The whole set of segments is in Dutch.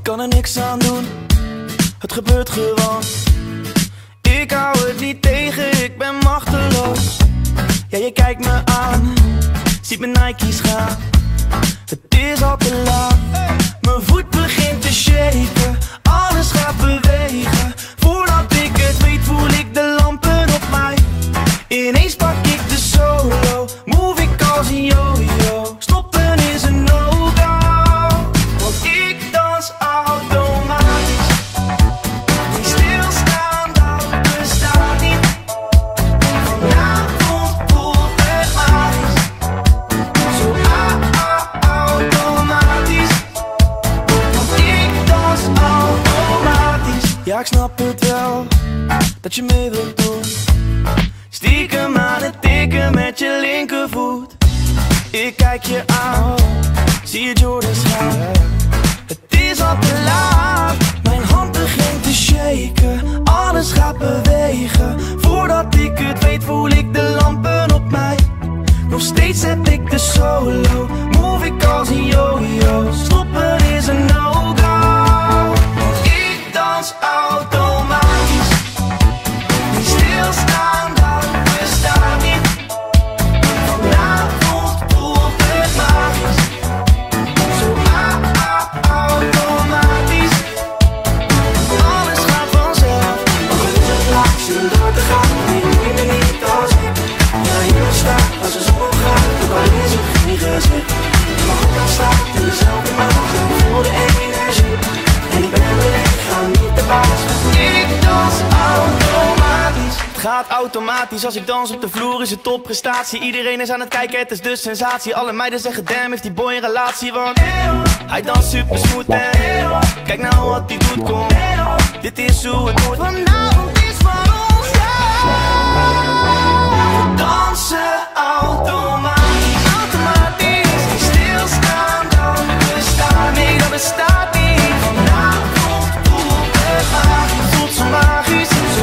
kan er niks aan doen, het gebeurt gewoon. Ik hou het niet tegen, ik ben machteloos. Ja, je kijkt me aan, ziet mijn Nike's gaan. Het is al te laat, mijn voet begint te shaken. Alles gaat bewegen, voordat ik het weet voel ik de lampen op mij. Ineens pak ik de solo, move ik als een yo-yo. Stoppen is een no-go, want ik dans automatisch. Die stilstaan, dat bestaat niet. Vanavond voelt het magisch, zo automatisch. Want ik dans automatisch. Ja, ik snap het wel, dat je mee wilt doen. Stiekem aan het tikken met je linkervoet. Ik kijk je aan, zie je Jordans gaan. Het is al te laat, mijn hand begint te shaken. Alles gaat bewegen, voordat ik het weet voel ik de lampen op mij. Nog steeds heb ik de solo, move ik als een yo-yo. Stoppen is een no-go, want ik dans automatisch. Die stilstaan, dat bestaat niet. Vanavond voelt het magisch, zo automatisch. Alles gaat vanzelf, maar hoe is het laat zin door te gaan. Nee, doe me niet als ik ja, hier sta. Als de zon opgaat, ook al is het geen gezicht. Maar ook al staat in dezelfde maand, ik voel de energie. En ik ben mijn lichaam niet de baas. Ik dans automatisch. Het gaat automatisch, als ik dans op de vloer is het topprestatie. Iedereen is aan het kijken, het is de sensatie. Alle meiden zeggen damn, heeft die boy een relatie. Want hij danst super smooth en kijk nou wat hij doet, kom. Dit is hoe het moet. Vanavond is van ons, ja. We dansen automatisch, automatisch. Die stilstaan, dat bestaat niet, dat bestaat niet. Vanavond voelt het magisch, voelt zo magisch, zo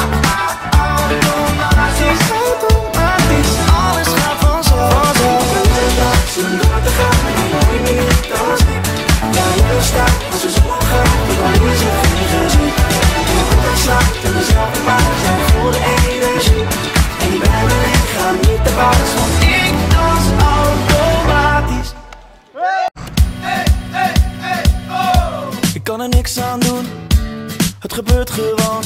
automatisch, automatisch. Alles gaat vanzelf. Zin door te gaan, maar die hoor je me niet als ik ja, hier sta. Als de zon gaat, dan is het geen gezicht. En goed dat slaat in dezelfde maat, jij voelt de energie. En ik ben mijn lichaam niet de baas, want ik dans automatisch. Ik kan er niks aan doen, het gebeurt gewoon.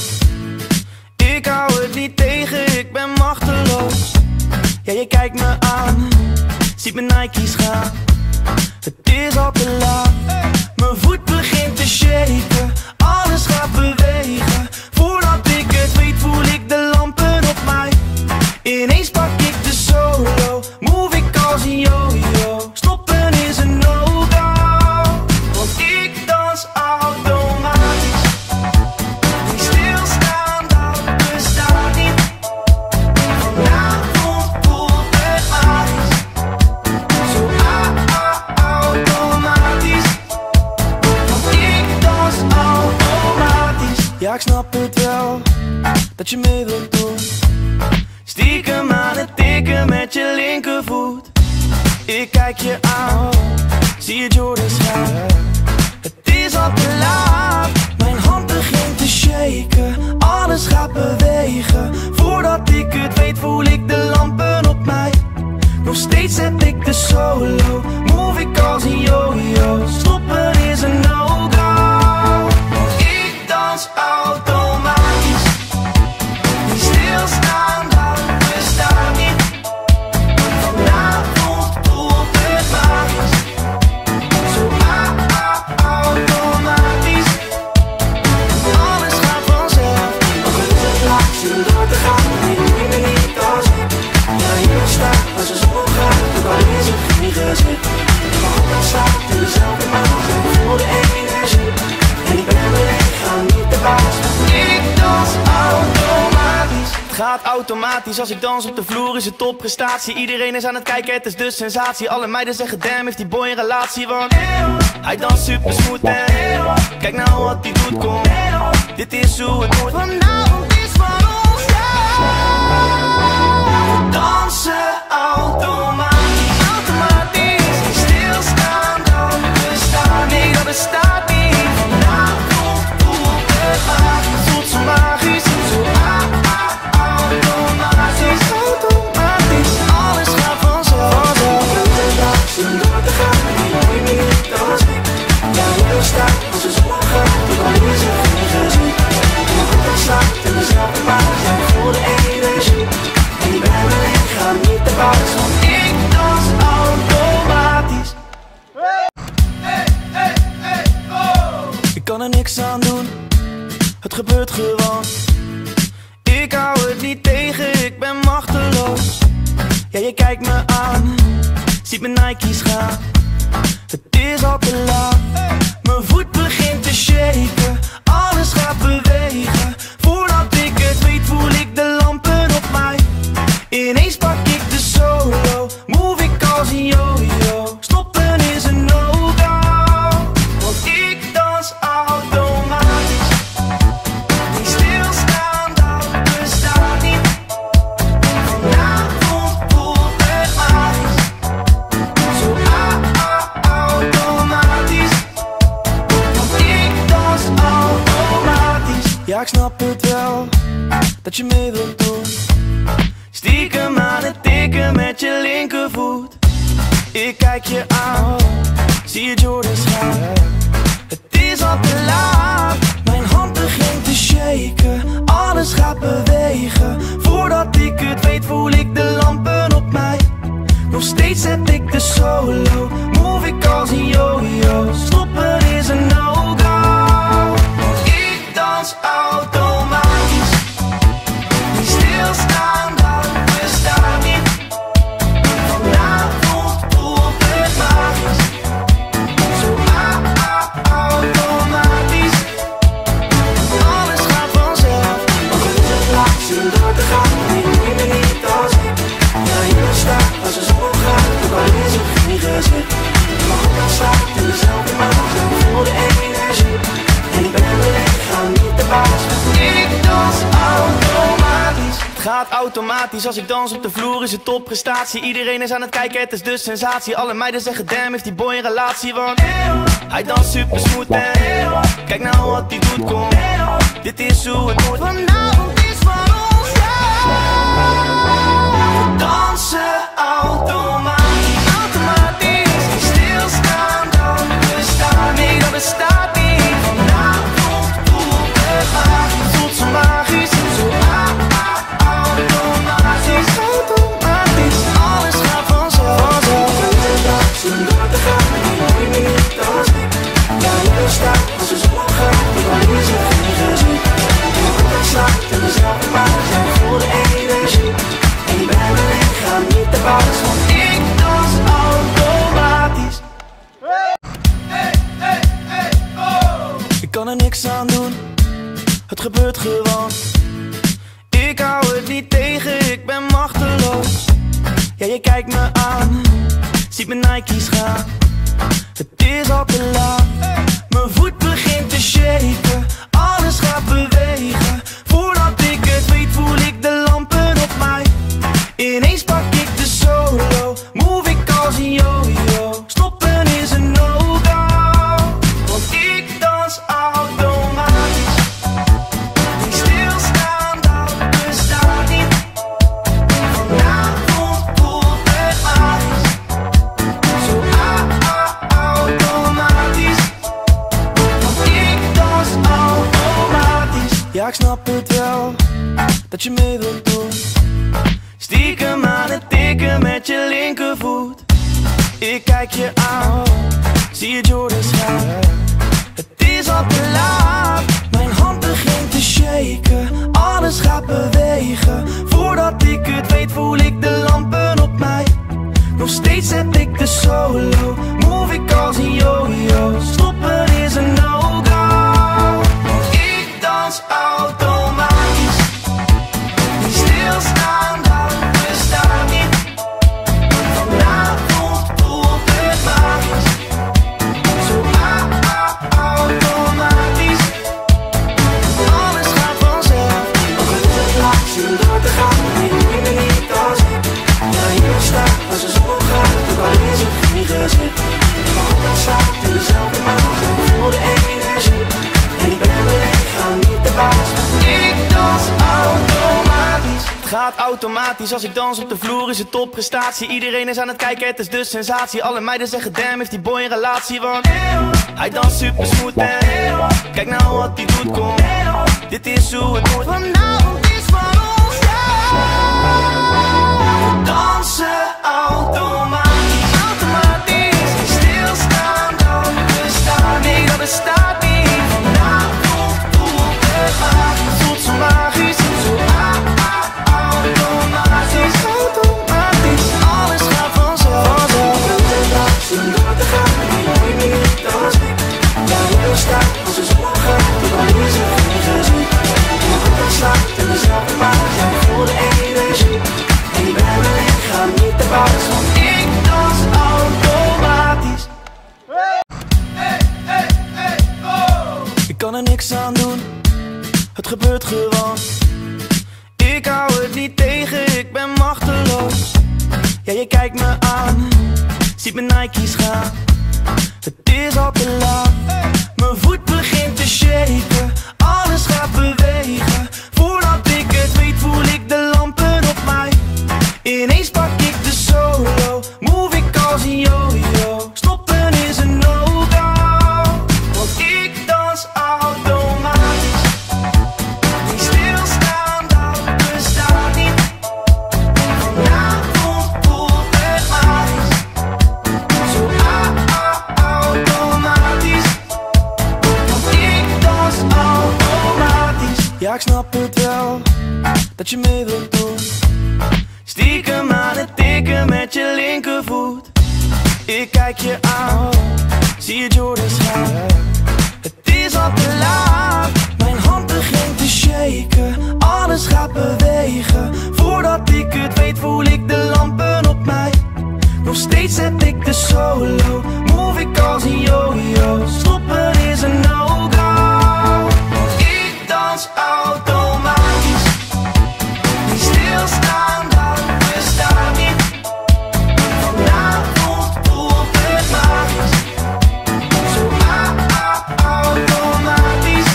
Ik hou het niet tegen, ik ben machteloos. Ja, je kijkt me aan, ziet mijn Nike's gaan. Het is al te laat, mijn voet begint te shaken. Alles gaat bewegen, voordat ik het weet voel ik de lampen op mij. Ineens pak ik de solo, move ik als een yo-yo. Stoppen is een no-go, want ik dans automatisch. Die stilstaan, dat bestaat niet. Vanavond voelt het magisch, zo automatisch. Want ik dans automatisch. Ja, ik snap het wel, dat je mee wilt doen. Stiekem aan het tikken met je linkervoet. Ik kijk je aan, zie je Jordans gaan. Het is al te laat, mijn hand begint te shaken. Alles gaat bewegen, voordat ik het weet voel ik de lampen op mij. Nog steeds heb ik de solo, move ik als een yo-yo. Stoppen is een no-go, want ik dans automatisch. Die stilstaan, dat bestaat niet. Vanavond voelt het magisch, zo automatisch. Alles gaat vanzelf, ook al is het laat zin door te gaan. Nee, doe je me niet als ik ja, hier sta. Als de zon opgaat, ook al is het geen gezicht. Maar ook al staat in dezelfde maand, ik voel de energie. En ik ben mijn lichaam niet de baas. Ik dans automatisch. Het gaat automatisch, als ik dans op de vloer is het topprestatie. Iedereen is aan het kijken, het is de sensatie. Alle meiden zeggen damn, heeft die boy een relatie. Want hij danst super smooth en kijk nou wat hij doet, kom. Dit is hoe het moet. Vanavond is van ons, ja. We dansen automatisch, automatisch. Stilstaan, dat bestaat niet, dat bestaat niet. kan er niks aan doen, het gebeurt gewoon. Ik hou het niet tegen, ik ben machteloos. Ja, je kijkt me aan, ziet mijn Nike's gaan. Het is al te laat, mijn voet begint te shaken. Alles gaat bewegen, voordat ik het weet voel ik de lampen op mij. Ineens pak ik de solo, move ik als een yo-yo. Stoppen is een no-go, want ik dans automatisch. Niet stilstaan, dat bestaat niet. Vanavond voelt het magisch. Zo automatisch. Want ik dans automatisch. Ja, ik snap het wel, dat je mee wilt doen. Stiekem aan het tikken met je linkervoet. Ik kijk je aan, zie je Jordans gaan. Het is al te laat, mijn hand begint te shaken. Alles gaat bewegen, voordat ik het weet voel ik de lampen op mij. Nog steeds heb ik de solo, move ik als een yo-yo. Stoppen is een no-go, want ik dans automatisch. Niet stilstaan, dat bestaat niet. Vanavond voelt het magisch. Zo automatisch. Alles gaat vanzelf. Als het lucht laat, zin door te gaan. Nee, doe je me niet als ik naar hier sta. Als de zon gaat, ook al is het geen gezicht. Je mag ook al staan in dezelfde maat. Ik voel de energie en ik ben mijn lichaam niet de baas. Ik dans automatisch. Het gaat automatisch, als ik dans op de vloer is het topprestatie. Iedereen is aan het kijken, het is de sensatie. Alle meiden zeggen damn, heeft die boy een relatie. Want hij danst super smooth en kijk nou wat hij doet, kom. Dit is hoe het moet. Vanavond is van ons, ja. We dansen automatisch. Automatisch, niet stilstaan, dat bestaat. Nee, dat bestaat niet. Vanavond voelt het magisch. Voelt zo magisch, zo automatisch. Automatisch, alles gaat vanzelf. Zin door te gaan, nee, doe je me niet als ik naar hier sta. Als de zon gaat, ook al is het geen gezicht. Je mag ook al slaan in dezelfde maat. Ja, ik voel de energie en ik ben mijn lichaam niet de baas. Want ik dans automatisch. Ik kan er niks aan doen, het gebeurt gewoon. Ik hou het niet tegen, ik ben machteloos. Ja, je kijkt me aan, ziet mijn Nike's gaan. Het is al te laat, mijn voet begint te shaken. Alles gaat bewegen, voordat ik het weet voel ik de lampen op mij. Ineens pak ik de solo, move ik als een yo-yo. Stoppen is een no-go, want ik dans automatisch. Niet stilstaan, dat bestaat niet. Vanavond voelt het magisch. Zo automatisch. Want ik dans automatisch. Ja, ik snap het wel, dat je mee wilt doen. Stiekem aan het tikken met je linkervoet. Ik kijk je aan, zie je Jordans gaan. Het is al te laat, mijn hand begint te shaken. Alles gaat bewegen, voordat ik het weet voel ik de lampen op mij. Nog steeds heb ik de solo, move ik als een yo-yo. Stoppen is een no-go, want ik dans automatisch. Niet stilstaan, dat bestaat niet. Vanavond voelt het magisch. Zo automatisch. Alles gaat vanzelf. Als het lucht laat, zin door te gaan. Nee, doe je me niet als ik naar hier sta. Als de zon gaat, ook al is het geen gezicht. Je mag ook al staan in dezelfde maat. Ik voel de energie en ik ben mijn lichaam niet de baas. Ik dans automatisch. Het gaat automatisch, als ik dans op de vloer is het topprestatie. Iedereen is aan het kijken, het is de sensatie. Alle meiden zeggen damn, heeft die boy een relatie. Want hij danst super smooth en kijk nou wat hij doet, kom. Dit is hoe het moet. Vanavond is van ons, ja. We dansen automatisch. Automatisch, niet stilstaan, dat bestaat. Nee, dat bestaat niet. kan er niks aan doen, het gebeurt gewoon. Ik hou het niet tegen, ik ben machteloos. Ja, je kijkt me aan, ziet mijn Nike's gaan. Het is al te laat, mijn voet begint te shaken. Alles gaat bewegen, voordat ik het weet voel ik de lampen op mij. Ineens pak ik de solo, move ik als een yo-yo. Stoppen is een no-go, want ik dans automatisch. Die stilstaan, dat bestaat niet. Vanavond voelt het magisch, zo automatisch. Want ik dans automatisch. Ja, ik snap het wel, dat je mee wilt doen. Stiekem aan het tikken met je linkervoet. Ik kijk je aan, zie je Jordans gaan. Het is al te laat, mijn hand begint te shaken. Alles gaat bewegen, voordat ik het weet voel ik de lampen op mij. Nog steeds zet ik de solo, move ik als een yo-yo. Stoppen is een no-go, want ik dans automatisch. Die stilstaan, dat bestaat niet. Vanavond voelt het magisch, zo automatisch.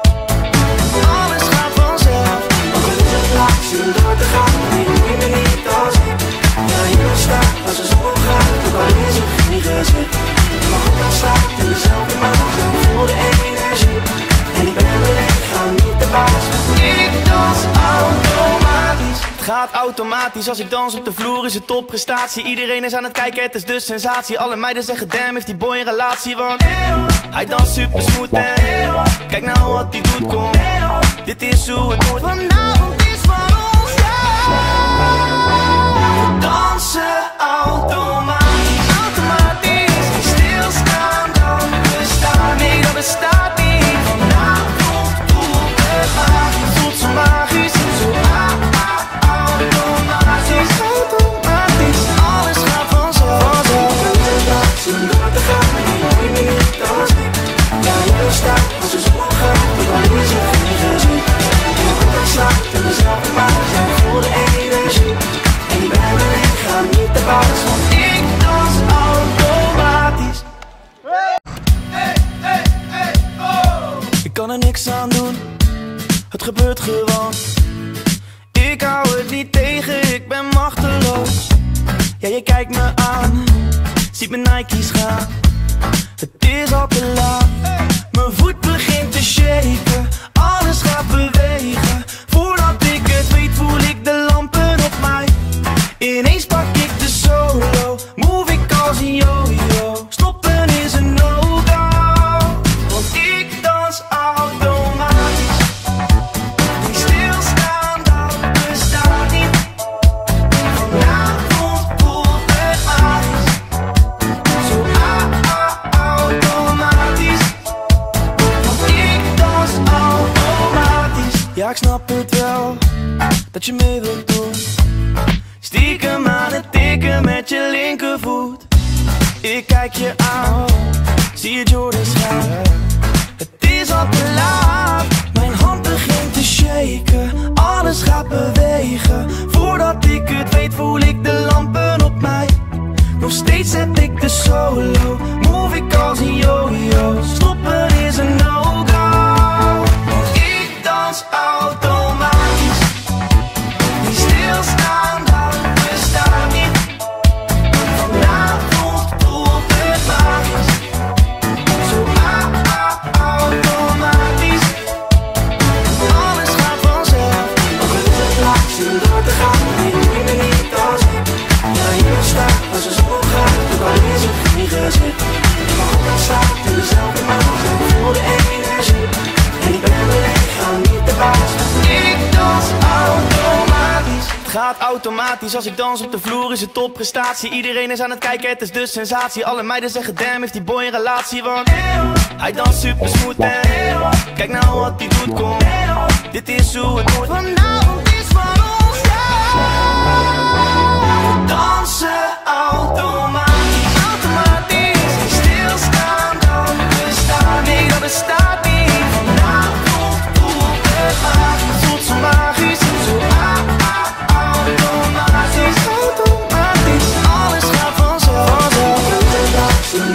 Alles gaat vanzelf, ook al is het laat, zin door te gaan. Nee, neem me niet als ik naar hier sta, als de zon gaat, ook al is het geen gezicht. Mijn hart staat in dezelfde maat, ik voel de energie. En ik ben mijn lichaam niet de baas, ik dans automatisch. Het gaat automatisch, als ik dans op de vloer is het topprestatie. Iedereen is aan het kijken, het is de sensatie. Alle meiden zeggen damn, heeft die boy een relatie, want hij danst super smooth en kijk nou wat hij doet, kom. Dit is hoe het moet. Vanavond is van ons, ja. We dansen automatisch, automatisch. Die stilstaan, dat bestaat, nee dat bestaat niet. Vanavond voelt het magisch, voelt zo magisch, zo automatisch, automatisch. Alles gaat vanzelf, zin door te gaan. Neem me niet als ik naar hier sta, als de zon gaat, ook al is het geen gezicht. Mijn hart slaat in dezelfde maat, ik voel de energie. En ik ben mijn lichaam niet de baas, want ik dans automatisch. Ik kan er niks aan doen, het gebeurt gewoon. Ik hou het niet tegen, ik ben machteloos. Ja, je kijkt me aan, ziet mijn Nike's gaan. Het is al te laat, mijn voet begint te shaken. Alles gaat bewegen, voordat ik het weet voel ik de lampen op mij. Ineens pak ik de solo, move ik als een yo-yo. Stoppen is een no-go, want ik dans automatisch. Die stilstaan, dat bestaat niet. Vanavond voelt het magisch, zo automatisch. Want ik dans automatisch. Ja, ik snap het wel, dat je mee wilt doen. Stiekem aan het tikken met je linkervoet. Ik kijk je aan, zie je Jordans gaan. Het is al te laat, mijn hand begint te shaken. Alles gaat bewegen, voordat ik het weet voel ik de lampen op mij. Nog steeds zet ik de solo, move ik als een yo-yo. Stoppen is een no-go, want ik dans automatisch. Die stilstaan, dat bestaat niet. Vanavond voelt het magisch, zo automatisch. Alles gaat vanzelf, ook al is het laat, zin door te gaan. Nee, neem me niet als ik naar hier sta, als de zon gaat, ook al is het geen gezicht. Mijn hart staat in dezelfde maat, ik voel de energie. En ik ben mijn lichaam niet de baas, ik dans automatisch. Het gaat automatisch, als ik dans op de vloer is het topprestatie. Iedereen is aan het kijken, het is de sensatie. Alle meiden zeggen damn, heeft die boy een relatie, want hij danst super smooth en kijk nou wat hij doet, kom. Dit is hoe het moet. Vanavond is van ons, ja. We dansen automatisch, automatisch. Die stilstaan, dat bestaat, nee dat bestaat niet.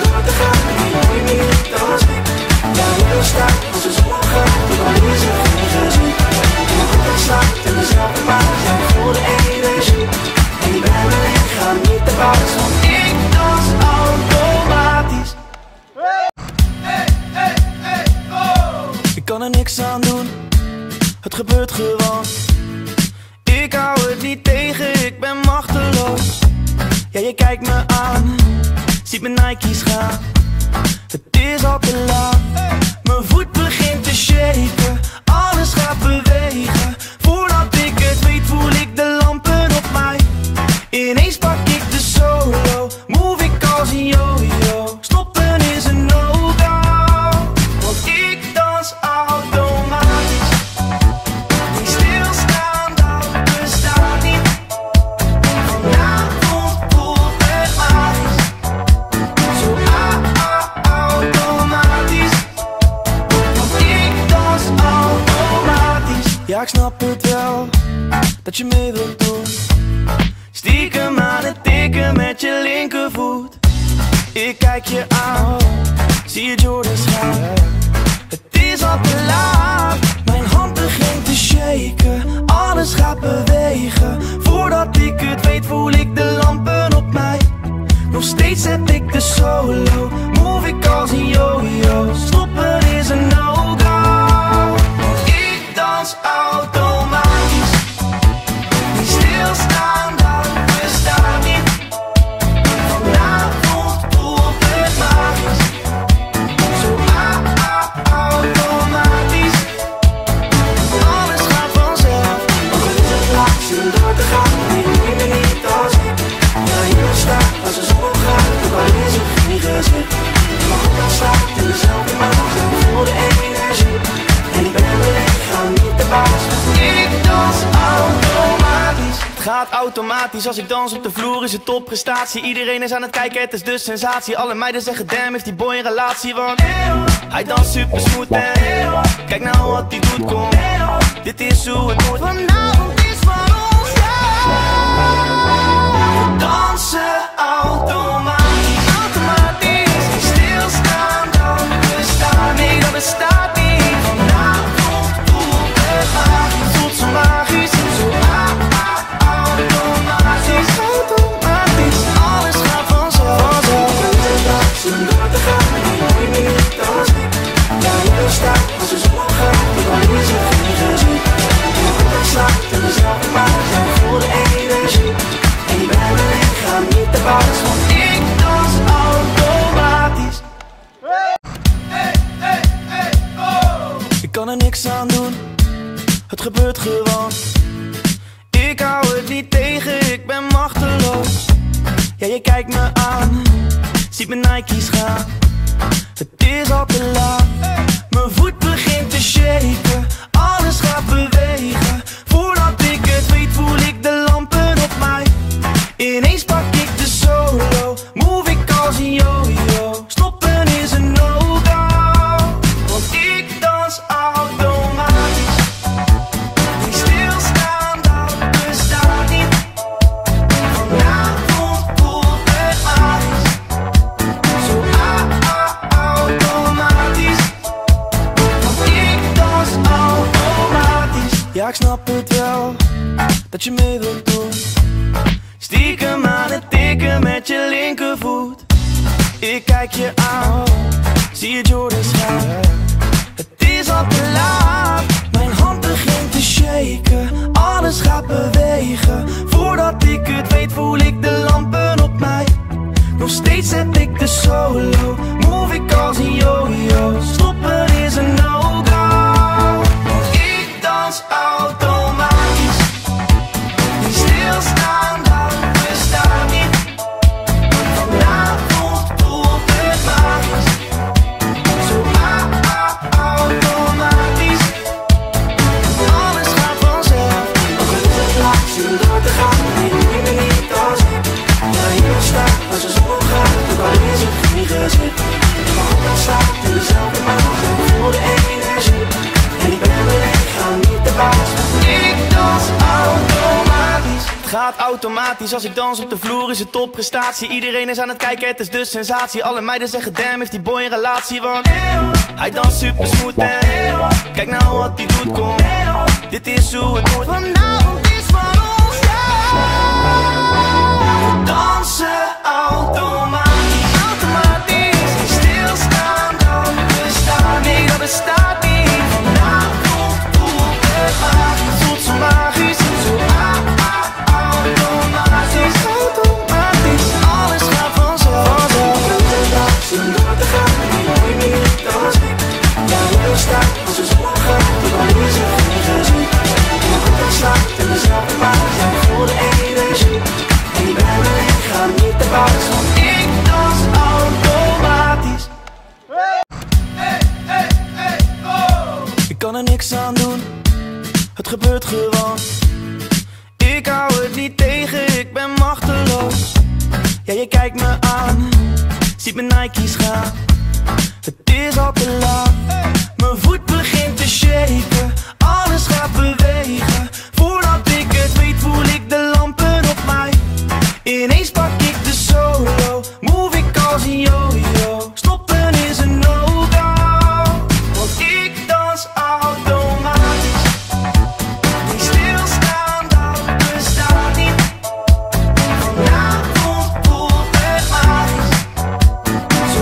door te gaan. Nee, neem me niet als ik bij jou sta. Als de zon opgaat, dan is er geen gezicht. Mijn hart slaat in dezelfde maat. Jij voelt de energie en je bent mijn lichaam niet te baas. Want ik dans automatisch. Ik kan er niks aan doen, het gebeurt gewoon. Ik hou het niet tegen, ik ben machteloos. Ja, je kijkt me aan, ziet mijn Nike's gaan. Het is al te laat, mijn voet begint te shaken. Alles gaat bewegen, voordat ik het weet voel ik de lampen op mij. Ineens pak ik de solo, move ik als een yo-yo. Stoppen is een no-go, want ik dans automatisch. Die stilstaan, dat bestaat niet. Vanavond voelt het magisch. Zo automatisch. Want ik dans automatisch. Ja, ik snap het wel, dat je mee wilt doen. Stiekem aan het tikken met je linkervoet. Ik kijk je aan, zie je Jordans gaan. Het is al te laat, mijn hand begint te shaken. Alles gaat bewegen, voordat ik het weet voel ik de lampen op mij. Nog steeds heb ik de solo, move ik als een yo-yo. Stoppen is een no-go, want ik dans automatisch. Die stilstaan, dat bestaat niet. Vanavond voelt het magisch. Zo automatisch. Alles gaat vanzelf. Ook al is het laat, zin door te gaan. Nee, neem me niet als ik naar hier sta. Als de zon opgaat, ook al is het geen gezicht. Mijn hart slaat in dezelfde maat. Ik voel de energie en ik ben mijn lichaam niet te baas. Ik dans automatisch. Het gaat automatisch als ik dans op de vloer, is het topprestatie. Iedereen is aan het kijken, het is de sensatie. Alle meiden zeggen damn, heeft die boy een relatie. Want hij danst super smooth en kijk nou wat hij doet, kom. Dit is hoe het moet. Vanavond is van ons, ja. We dansen automatisch. Automatisch. Stilstaan, dat bestaat niet. Dat bestaat niet. Vanavond voelt het magisch. Voelt zo magisch. Zo automatisch. Automatisch. Alles gaat vanzelf. Zin door te gaan. Neem me niet als ik bij jou sta. Als de zon opgaat, dan is er geen gezicht. Mijn hart slaat in dezelfde maat. Jij voelt de energie en je bent mijn lichaam niet te baas. Want ik dans automatisch. Ik kan er niks aan doen, het gebeurt gewoon. Ik hou het niet tegen, ik ben machteloos. Ja, je kijkt me aan, ziet mijn Nike's gaan. Het is al te laat, mijn voet begint te shaken. Alles gaat bewegen, voordat ik het weet voel ik de lampen op mij. Ineens pak ik de solo, move ik als een yo-yo. Stoppen is een no-go, want ik dans automatisch. Die stilstaan, dat bestaat niet. Vanavond voelt het magisch. Zo automatisch. Want ik dans automatisch. Ja, ik snap het wel, dat je mee wilt doen. Stiekem aan het tikken met je linkervoet. Ik kijk je aan, zie je Jordans gaan. Het is al te laat, mijn hand begint te shaken. Alles gaat bewegen, voordat ik het weet voel ik de lampen op mij. Nog steeds heb ik de solo, move ik als een yo-yo. Stoppen is een no-go, want ik dans automatisch. Die stilstaan, dat bestaat niet. Vanavond voelt het magisch. Zo automatisch. Alles gaat vanzelf. Ook al is het laat, zin door te gaan. Nee, neem me niet als ik naar hier sta. Als de zon opgaat, ook al is het geen gezicht. gaat automatisch, als ik dans op de vloer is het topprestatie. Iedereen is aan het kijken, het is de sensatie. Alle meiden zeggen damn, heeft die boy een relatie. Want hij danst super smooth en kijk nou wat hij doet, kom. Dit is hoe het moet. Vanavond is van ons, we dansen automatisch, automatisch. Niet stilstaan, dat bestaat niet, dat bestaat niet. Vanavond voelt het magisch, voelt zo magisch. Zo automatisch, automatisch. Alles gaat vanzelf. Zonder door te gaan, die hoor je niet als ik. Ja, je staat als de zon gaat, dan is er geen gezicht. Je goed aan slaat in dezelfde maat, jij voelt de energie. En je bent me, ik ga niet te buiten, want ik dans automatisch. Ik kan er niks aan doen, het gebeurt gewoon. Ik hou het niet tegen, ik ben machteloos. Ja, je kijkt me aan, ziet mijn Nike's gaan. Het is al te laat, mijn voet begint te shaken. Alles gaat bewegen, voordat ik het weet voel ik de lampen op mij. Ineens pak ik de solo, move ik als een yo-yo. Stoppen is een no-go, want ik dans automatisch. Niet stilstaan, dat bestaat niet. Vanavond voelt het magisch. Zo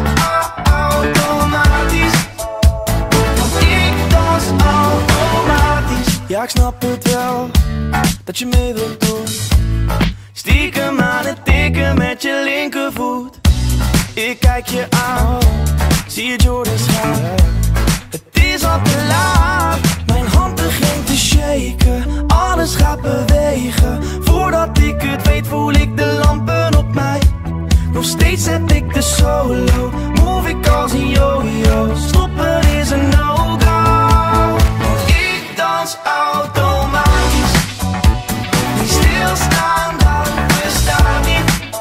automatisch. Want ik dans automatisch. Ja, ik snap het wel, dat je mee wilt doen. Stiekem aan het tikken met je linkervoet. Ik kijk je aan, zie je Jordans gaan. Het is al te laat, mijn hand begint te shaken. Alles gaat bewegen, voordat ik het weet voel ik de lampen op mij. Nog steeds zet ik de solo, move ik als een yo-yo. Stoppen is een no-go, want ik dans automatisch. Niet stilstaan, dat bestaat niet.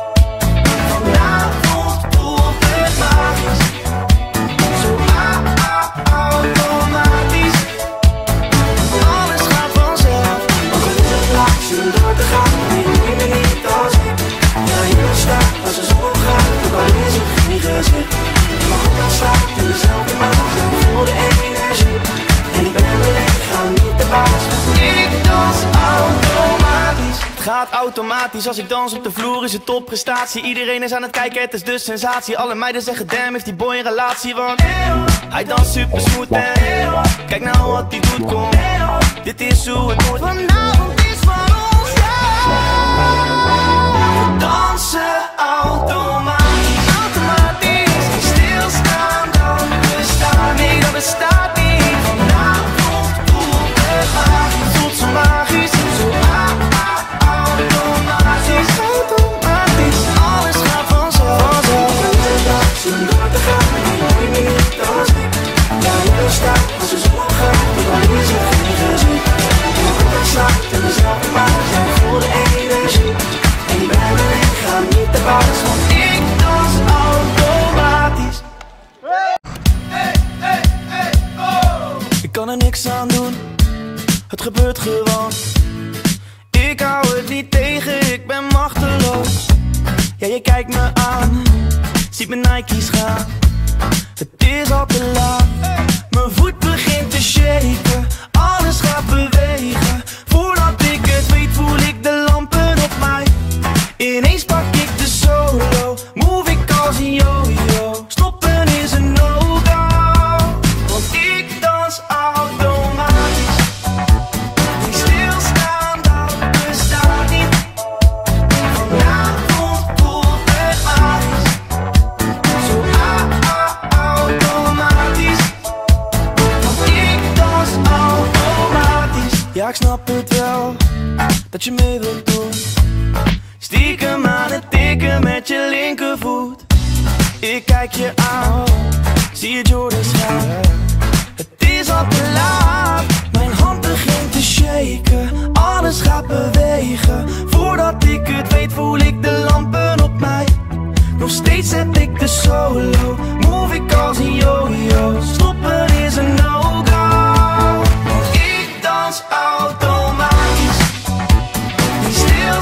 Vanavond voelt het magisch. Zo automatisch. Alles gaat vanzelf. Ook al is het laat, zonder door te gaan. Nee, doe je me niet als ik. Ja, hier staat als de zon gaat. Ook al is het geen gezicht. Je mag ook aan slapen in dezelfde maat. Ik voel de energie. En ik ben mijn lichaam niet de baas. Ik dans automatisch. Het gaat automatisch, als ik dans op de vloer is het topprestatie. Iedereen is aan het kijken, het is de sensatie. Alle meiden zeggen damn, heeft die boy een relatie. Want hij danst super smooth en kijk nou wat hij doet, kom. Dit is hoe het moet. Vanavond is van ons, we dansen automatisch, automatisch. Niet stilstaan, dat bestaat niet, dat bestaat niet. Vanavond voelt het magisch, voelt zo magisch. Zo automatisch, automatisch. Alles gaat vanzelf. Zonder door te gaan, die hoor je niet als ik. Ja, je staat als de zon gaat, dan is er geen gezicht. Je mag ook aan slaat in dezelfde maat, jij voelt de energie. En je bent mijn lichaam niet te baas, want ik dans automatisch. Ik kan er niks aan doen, het gebeurt gewoon. Ik hou het niet tegen, ik ben machteloos. Ja, je kijkt me aan, ziet mijn Nike's gaan. Het is al te laat, mijn voet begint te shaken. Alles gaat bewegen, voordat ik het weet voel ik de lampen op mij. Ineens pak ik de solo, move ik als een yo-yo. Stoppen is een no-go, want ik dans automatisch. Niet stilstaan, dat bestaat niet. Vanavond voelt het magisch. Zo automatisch. Want ik dans automatisch. Ja, ik snap het wel, dat je mee wilt doen. Stiekem aan het tikken met je linkervoet. Ik kijk je aan, zie je Jordans gaan. Het is al te laat, mijn hand begint te shaken. Alles gaat bewegen, voordat ik het weet voel ik de lampen op mij. Nog steeds zet ik de solo, move ik als een yo-yo. Stoppen is een no-go, want ik dans automatisch. Niet stil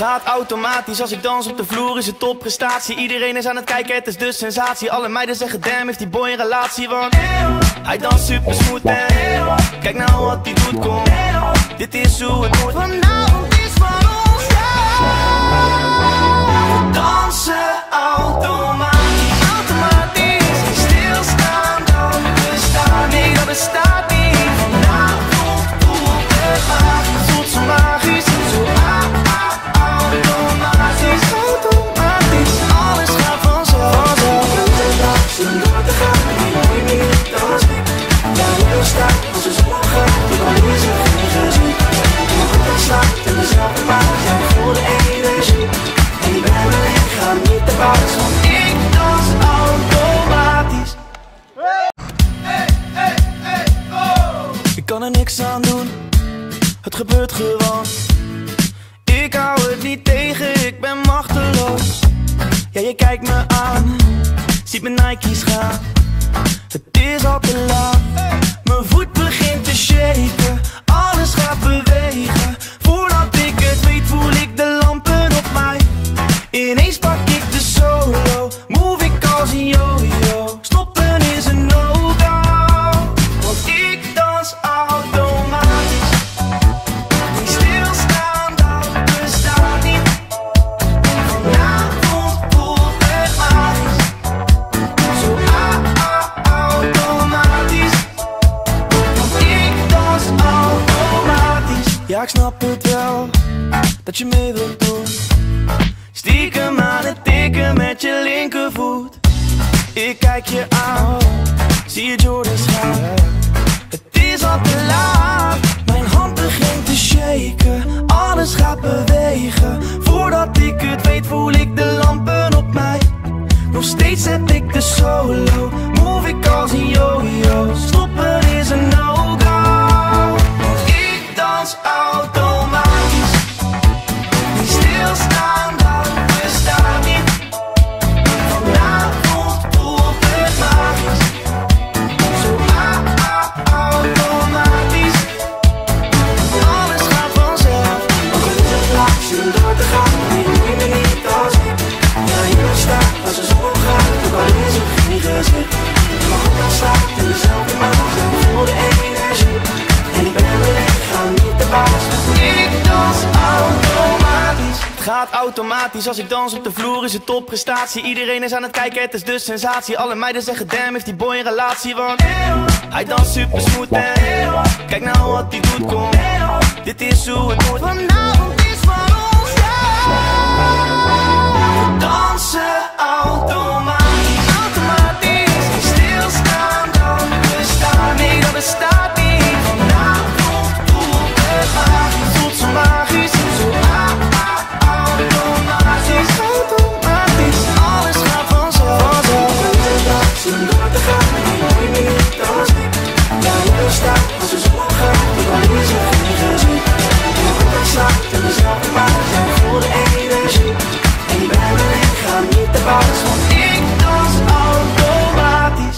gaat automatisch als ik dans op de vloer, is het topprestatie. Iedereen is aan het kijken, het is de sensatie. Alle meiden zeggen damn, heeft die boy een relatie. Want hij danst super smooth en kijk nou wat hij doet, kom. Dit is hoe het moet. Vanavond is van ons, we dansen automatisch, automatisch. Stilstaan, dat bestaat niet, dat bestaat niet. Vanavond voelt het magisch, voelt zo magisch, zo automatisch, automatisch. Alles gaat vanzelf. Zonder te gaan, die neem je niet als ik. Ja, je staat als de zon gaat, dan is er geen gezien. Je goed en slaat in dezelfde maat, jij voelt de energie. En je bent me, ik ga niet te buiten, want ik dans automatisch. Ik kan er niks aan doen, het gebeurt gewoon. Ik hou het niet tegen, ik ben machteloos. Ja, je kijkt me aan, ziet mijn Nike's gaan. Het is al te laat, mijn voet begint te shaken. Alles gaat bewegen, voordat ik het weet voel ik de lampen op mij. Ineens pak ik de solo, move ik als een yo-yo. Stoppen is een no-go, want ik dans automatisch. Niet stilstaan, dat bestaat niet. Vanavond voelt het magisch, zo automatisch. Want ik dans automatisch. Ja, ik snap het wel, dat je mee wilt doen. Stiekem aan het tikken met je linkervoet. Ik kijk je aan, zie je Jordans gaan. Het is al te laat, mijn hand begint te shaken. Alles gaat bewegen, voordat ik het weet voel ik de lampen op mij. Nog steeds heb ik de solo, move ik als een yo-yo. Stoppen is een no-go, want ik dans automatisch. Niet stilstaan, dat bestaat niet. Vanavond voelt het magisch, zo automatisch. Alles gaat vanzelf, ook al is het laat, zin door te gaan. Nee, neem me niet als ik. Ja, hier staat als de zon gaat, ook al is er geen gezicht. Maar goed, dan slaat in dezelfde maat, ik voel de energie. En ik ben mijn lichaam niet te baas, ik dans automatisch. Het gaat automatisch als ik dans op de vloer, is het topprestatie. Iedereen is aan het kijken, het is de sensatie. Alle meiden zeggen damn, heeft die boy een relatie. Want hij danst super smooth en kijk nou wat hij doet, kom. Dit is hoe het moet. Vanavond is van ons, we dansen automatisch, automatisch. Niet stilstaan, dat bestaat niet, dat bestaat niet. Vanavond voelt het magisch, voelt zo magisch, zo automatisch, automatisch. Alles gaat vanzelf, zonder te gaan, neem me niet als ik. Ja, je staat als de zon gaat, dan is er geen gezien. Je goed en slaat in dezelfde maat, jij voelt de energie. En je bent mijn lichaam niet te baas, want ik dans automatisch.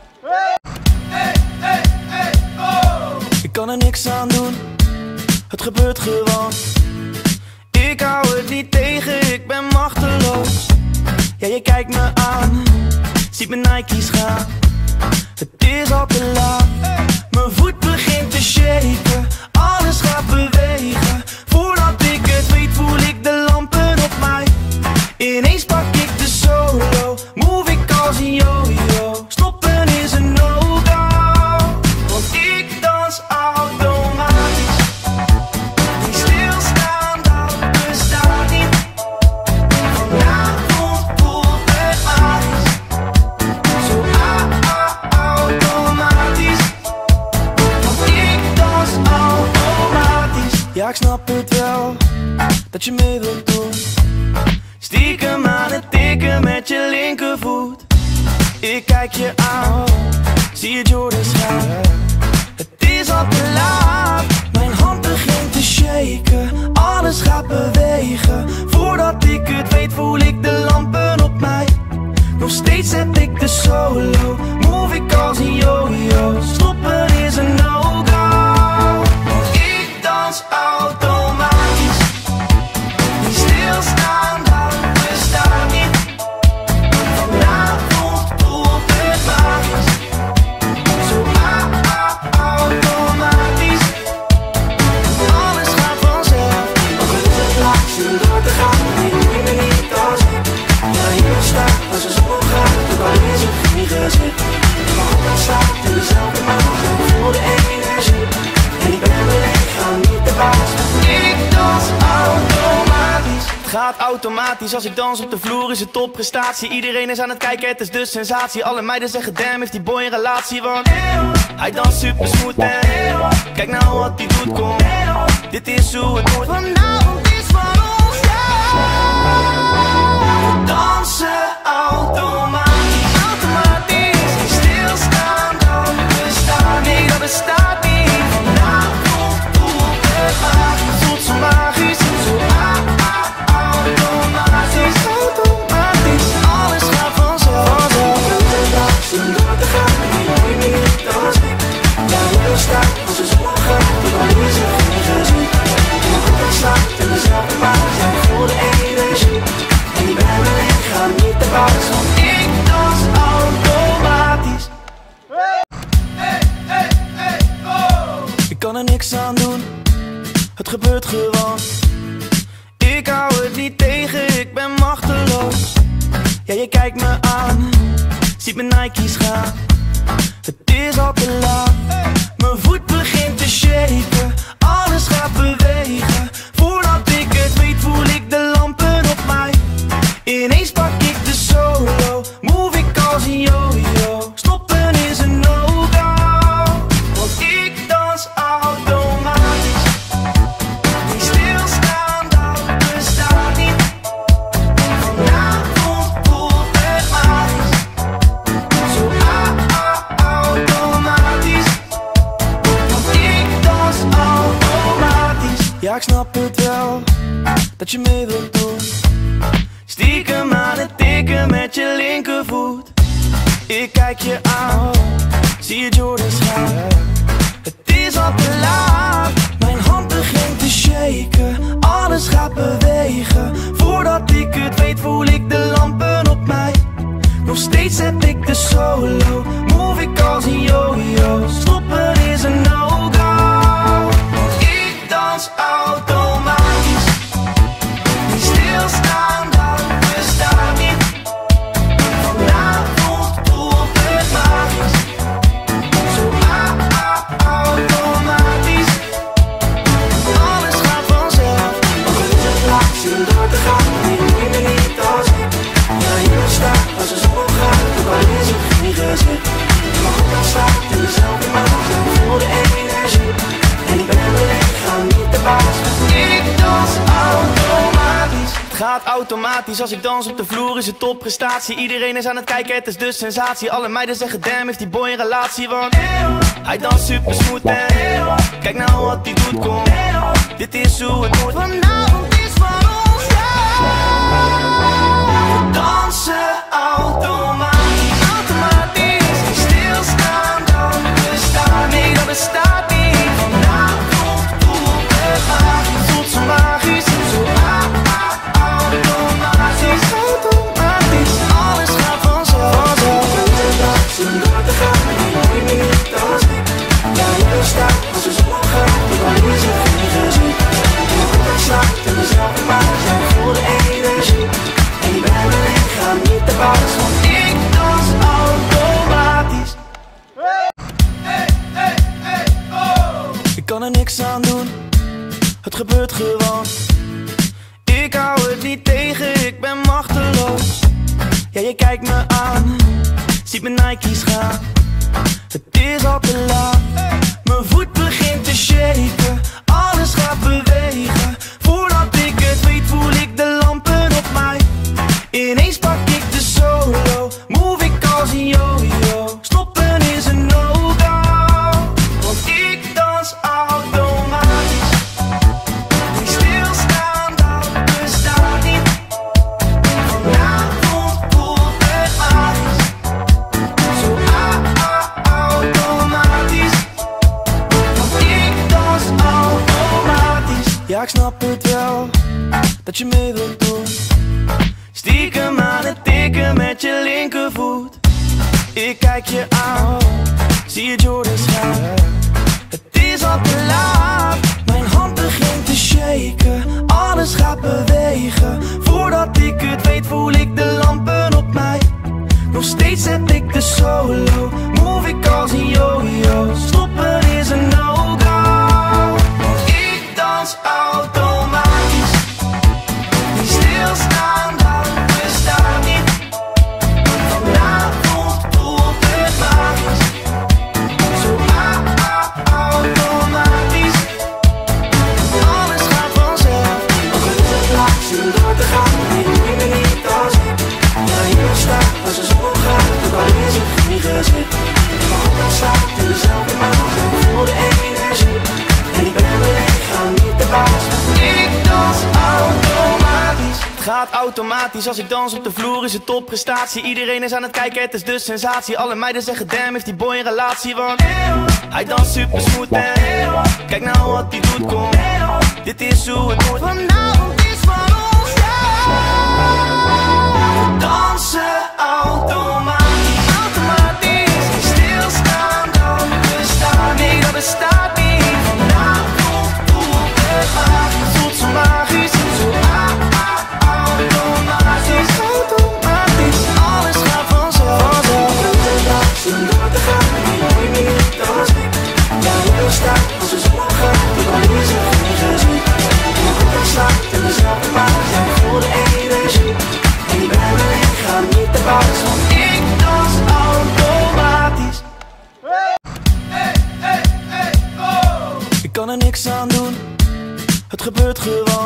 Ik kan er niks aan doen, het gebeurt gewoon. Ik hou het niet tegen, ik ben machteloos. Ja, je kijkt me aan, ziet mijn Nike's gaan. Het is al te laat, mijn voet begint te shaken. Alles gaat bewegen, voordat ik het weet voel ik de lampen op mij. Ineens pak ik de solo, move ik als een yo-yo. Stoppen is een no-go, want ik dans automatisch. Niet stilstaan, dat bestaat niet. Vanavond voelt het magisch, zo automatisch. Want ik dans automatisch. Ja, ik snap het wel, dat je mee wilt doen. Stiekem aan het tikken met je linkervoet. Ik kijk je aan, zie je Jordans gaan. Het is al te laat, mijn hand begint te shaken. Alles gaat bewegen, voordat ik het weet voel ik de lampen op mij. Nog steeds heb ik de solo, move ik als een yo-yo. Stoppen is een no-go, want ik dans automatisch. Niet stil gaat automatisch, als ik dans op de vloer is het topprestatie. Iedereen is aan het kijken, het is de sensatie. Alle meiden zeggen damn, heeft die boy een relatie. Want hij danst super smooth en kijk nou wat hij doet, kom. Dit is hoe het moet. Vanavond is van ons, ja. We dansen automatisch, automatisch. Niet stilstaan, dat bestaat niet, dat bestaat niet. Vanavond voelt het magisch, voelt zo magisch. Zo automatisch, automatisch. Alles gaat vanzelf. Zonder te gaan, die mooie niet als ik. Waar je staat, als de zon opgaat, dan is het geen gezicht. Je goed slaat en dezelfde maat, jij voelt de energie. En die bij mijn lichaam niet te baas, want ik dans automatisch. Ik kan er niks aan doen, het gebeurt gewoon. Ik hou het niet tegen, ik ben machteloos. Ja, je kijkt me aan, ziet mijn Nike's gaan. Het is al te laat, mijn voet begint te shaken. Alles gaat bewegen, voordat ik het weet voel ik de lampen op mij. Ineens pak ik de solo, move ik als een yo-yo. Stoppen is een no-go, want ik dans automatisch. Niet stilstaan, dat bestaat niet. Vanavond voelt het magisch. Zo automatisch. Want ik dans automatisch. Ja, ik snap het wel, dat je mee wilt doen. Stiekem aan het tikken met je linkervoet. Ik kijk je aan, zie je Jordans gaan. Het is al te laat, mijn hand begint te shaken. Alles gaat bewegen, voordat ik het weet voel ik de lampen op mij. Nog steeds heb ik de solo, move ik als een yo-yo. Stoppen is een no-go, want ik dans automatisch. Niet stilstaan, dat bestaat niet. Vanavond voelt het magisch. Zo automatisch. Alles gaat vanzelf. Ook al is het laat, zin door te gaan. Nee, doe me niet als ik. Ja, hier sta, als de zon opgaat. Ook al is het geen gezicht. Maar goed, dan staat in dezelfde maat. En voel de energie. En ik ben mijn lichaam niet de baas. Ik dans automatisch. Het gaat automatisch, als ik dans op de vloer is het topprestatie. Iedereen is aan het kijken, het is de sensatie. Alle meiden zeggen damn, heeft die boy een relatie. Want hij danst super smooth en kijk nou wat hij doet, kom. Dit is hoe het moet. Vanavond is van ons, ja. We dansen automatisch, automatisch. Niet stilstaan, dat bestaat niet, dat bestaat niet. Vanavond voelt het magisch, voelt zo magisch. Zo automatisch, automatisch. Alles gaat vanzelf. Zonder te gaan, die mooie niet als ik. Ja, je staat, als de zon opgaat, dan is het geen gezicht. Je goed slaat in dezelfde maat, jij voelt de energie. En die bij mijn lichaam niet te baas, want ik dans automatisch. Ik kan er niks aan doen, het gebeurt gewoon. Ik hou het niet tegen, ik ben machteloos. Ja, je kijkt me aan, ziet mijn Nike's gaan. Het is al te laat, mijn voet begint te shaken. Alles gaat bewegen, voordat ik het weet voel ik de lampen op mij. Ineens pak ik de solo, move ik als een yo-yo. Stoppen is een no-go, want ik dans automatisch. Niet stilstaan, dat bestaat niet. Vanavond voelt het magisch. Zo automatisch. Want ik dans automatisch. Ja, ik snap het wel, dat je mee wilt doen. Stiekem aan het tikken met je linkervoet. Ik kijk je aan, zie je Jordans gaan. Het is al te laat, mijn hand begint te shaken. Alles gaat bewegen, voordat ik het weet voel ik de lampen op mij. Nog steeds heb ik de solo, move ik als een yo-yo. Stoppen is een no-go, want ik dans automatisch. Niet gaat automatisch, als ik dans op de vloer is het topprestatie. Iedereen is aan het kijken, het is de sensatie. Alle meiden zeggen damn, heeft die boy een relatie. Want hij danst super smooth en kijk nou wat hij doet, kom. Dit is hoe het moet. Vanavond is van ons, we dansen automatisch, automatisch. Stilstaan, dan bestaan. Nee, dat bestaat niet. Vanavond voelt het magisch, voelt zo magisch. Zo automatisch, automatisch. Alles gaat vanzelf. Zonder te gaan, die hoor je niet als ik. Ja, je staat als de zon opgaat, die kan je zich niet gezien. Je goed slaat in dezelfde maat, jij voelt de energie. En ik ben alleen, ga niet te baas, want ik dans automatisch. Ik kan er niks aan doen, het gebeurt gewoon.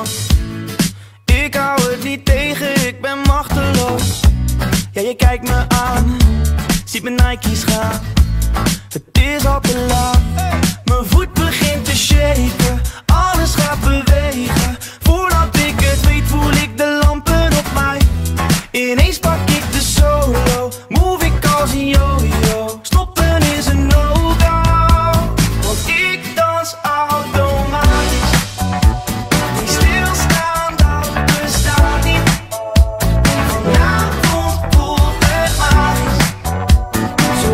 Ik hou het niet tegen, ik ben machteloos. Ja, je kijkt me aan, ziet mijn Nike's gaan. Het is al te laat, mijn voet begint te shaken. Alles gaat bewegen, voordat ik het weet voel ik de lampen op mij. Ineens pak ik de solo, move ik als een yo-yo. Stoppen is een no-go, want ik dans automatisch. Niet stilstaan, dat bestaat niet. Vanavond voelt het magisch. Zo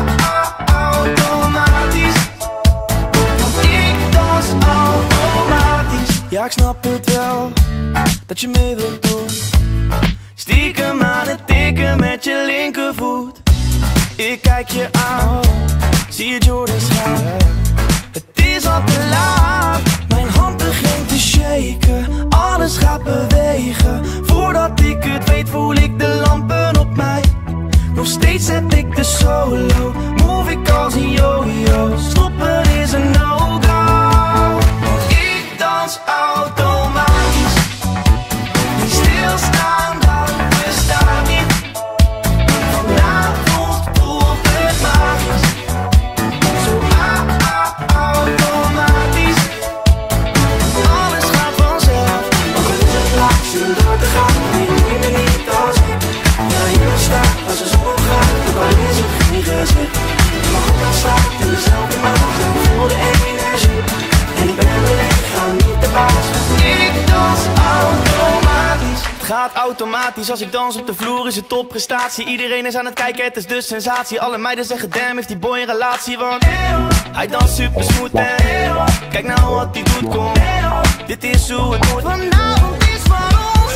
automatisch. Want ik dans automatisch. Ja, ik snap het wel, dat je mee wilt doen. Stiekem aan het tikken met je linkervoet. Ik kijk je aan, zie je Jordans gaan. Het is al te laat, mijn hand begint te shaken. Alles gaat bewegen, voordat ik het weet voel ik de lampen op mij. Nog steeds zet ik de solo, move ik als een yo-yo. Stoppen is een no-go, want ik dans automatisch. Niet stilstaan, dat bestaat niet. Vanavond voelt het magisch. Zo automatisch. Alles gaat vanzelf. Ook al is het laat, zonder te gaan. Nee, doe je me niet als ik. Ja, hier staat als de zon opgaat. Ook al is het geen gezicht. Je mag ook al slapen in dezelfde maat. Ik voel de energie. En ik ben alleen, ga niet te baas. Ik dans automatisch. Het gaat automatisch, als ik dans op de vloer is het topprestatie. Iedereen is aan het kijken, het is de sensatie. Alle meiden zeggen damn, heeft die boy een relatie. Want hij danst super smooth en kijk nou wat hij doet, kom. Dit is hoe het moet. Vanavond is van ons,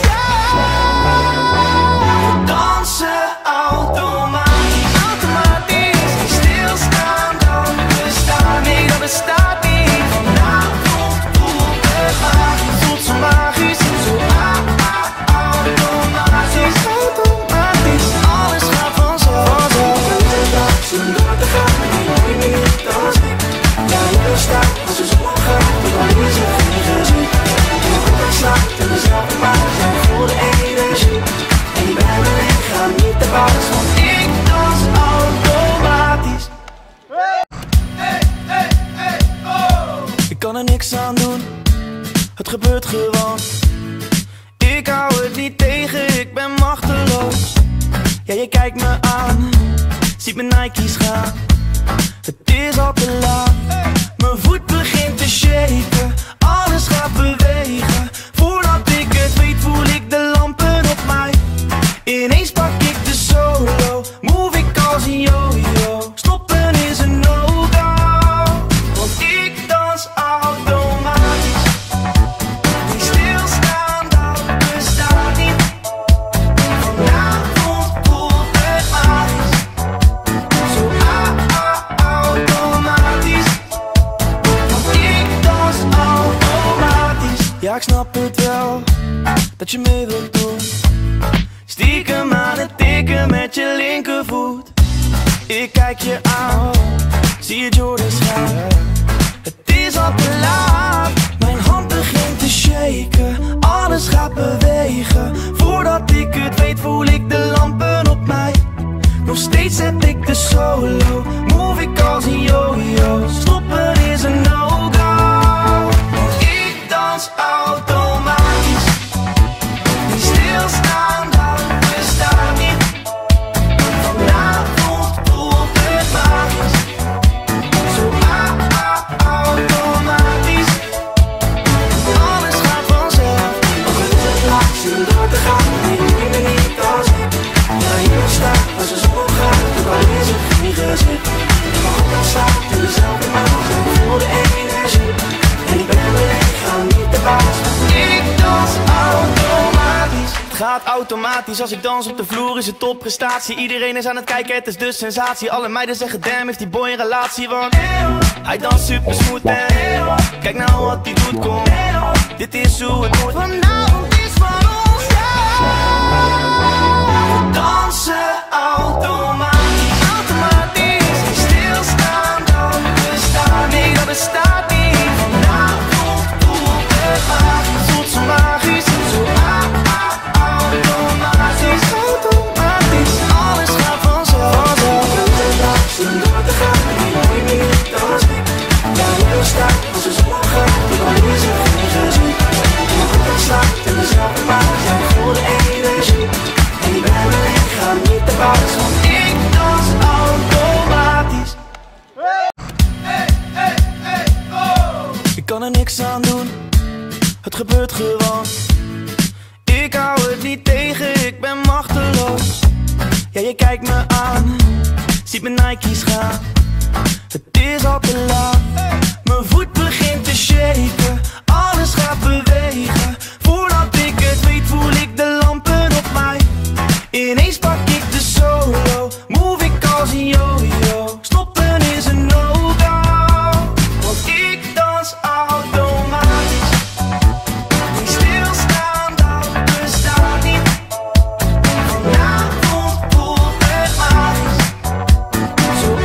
we dansen automatisch, automatisch. Niet stilstaan, dan bestaan. Nee, dat bestaat niet. Vanavond voelt het magisch, voelt zo magisch. Zo automatisch, automatisch. Alles gaat vanzelf. Zonder te gaan, die hoor je niet als ik. Ja, je staat als de zon opgaat, ook al is het geen gezien. Je goed slaat in dezelfde maat, jij voelt de energie. En ik ben alleen, ga niet te baas, want ik dans automatisch. Ik kan er niks aan doen, het gebeurt gewoon. Ik hou het niet tegen, ik ben machteloos. Ja, je kijkt me aan, ziet mijn Nike's gaan. Het is al te laat, mijn voet begint te shaken. Alles gaat bewegen, voordat ik het weet voel ik de lampen op mij. Ineens pak ik de solo, move ik als een yo-yo. Stoppen is een no-go, want ik dans automatisch. Niet stilstaan, dat bestaat niet. Vanavond voelt het magisch. Zo automatisch. Want ik dans automatisch. Ja, ik snap het wel, dat je mee wilt doen. Stiekem aan het tikken met je linkervoet. Ik kijk je aan, zie je Jordans gaan. Het is al te laat, mijn hand begint te shaken. Alles gaat bewegen, voordat ik het weet voel ik de lampen op mij. Nog steeds zet ik de solo, move ik als een yo-yo. Stoppen is een no-go, want ik dans automatisch. Niet stil gaat automatisch als ik dans op de vloer, is het topprestatie. Iedereen is aan het kijken, het is de sensatie. Alle meiden zeggen damn, heeft die boy een relatie. Want hij danst super smooth en kijk nou wat hij doet, kom. Dit is hoe het moet. Vanavond is van ons, we dansen automatisch, automatisch. Stilstaan, dat bestaat niet, dat bestaat niet. Vanavond voelt het magisch, voelt zo magisch, zo automatisch, automatisch. Alles gaat vanzelf. Zonder te gaan, die neem je niet als ik. Ja, je staat als de zon gaat, dan is er geen gezien. Je goed slaat in dezelfde maat, jij voelt de energie. En die bij me, ik ga niet te buiten, want ik dans automatisch. Ik kan er niks aan doen, het gebeurt gewoon. Ik hou het niet tegen, ik ben machteloos. Ja, je kijkt me aan, ziet mijn Nike's gaan. Het is al te laat, mijn voet begint te shaken. Alles gaat bewegen, voordat ik het weet voel ik de lampen op mij. Ineens pak ik de solo, move ik als een yo-yo. Stoppen is een no-go, want ik dans automatisch. Niet stilstaan, dat bestaat niet. Vanavond voelt het magisch, zo